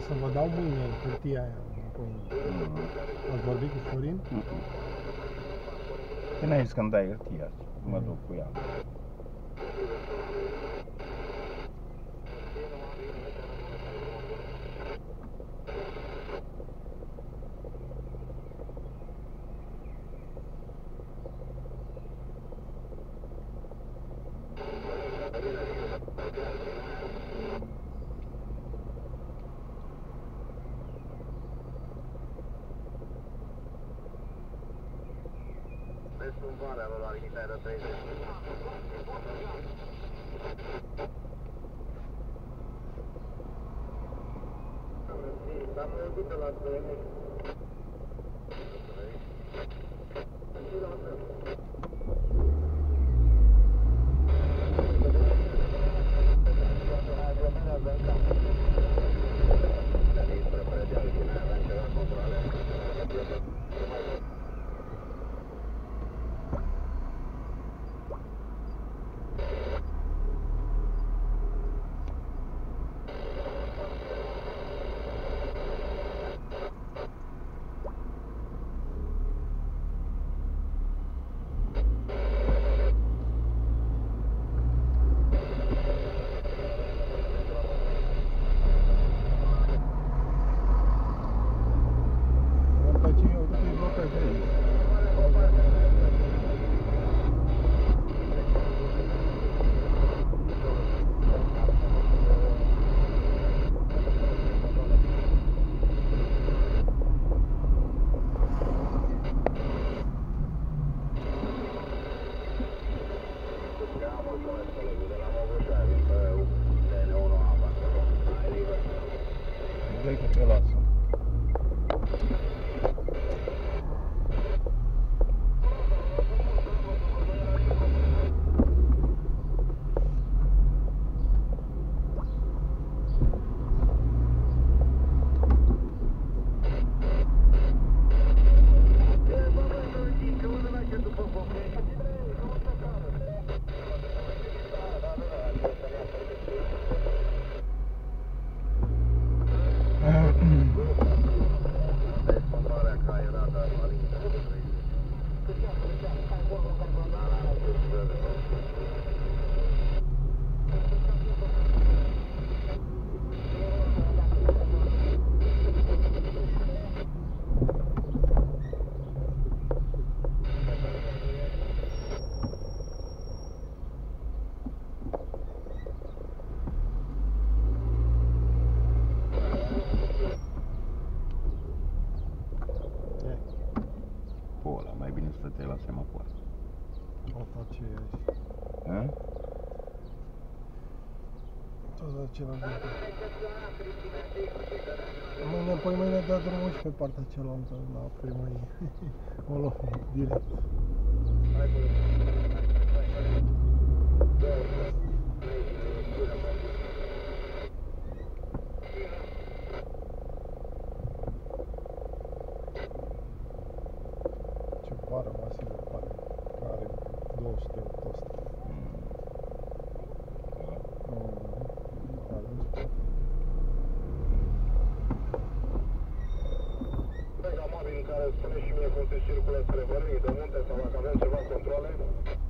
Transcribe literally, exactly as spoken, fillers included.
să vă dau mâine hârtia aia înapoi. Ați vorbit cu Florin? Păi n-ai zis că-mi dai hârtia, mă duc cu ea. Desfumarea lor la limitarea treizeci. Am trecut de la Zăine. Dai că te lasă. Ăla, mai bine să te la semafor. O face aici. A? Tot același lucru. Mâine, păi mâine dă drumul și pe partea cealaltă, la primărie. O luăm direct. Ce bară masivă pare, că are două sute opt ăsta. Care spune și mie cum se circulă spre Vărnii de Munte sau dacă avem ceva controle.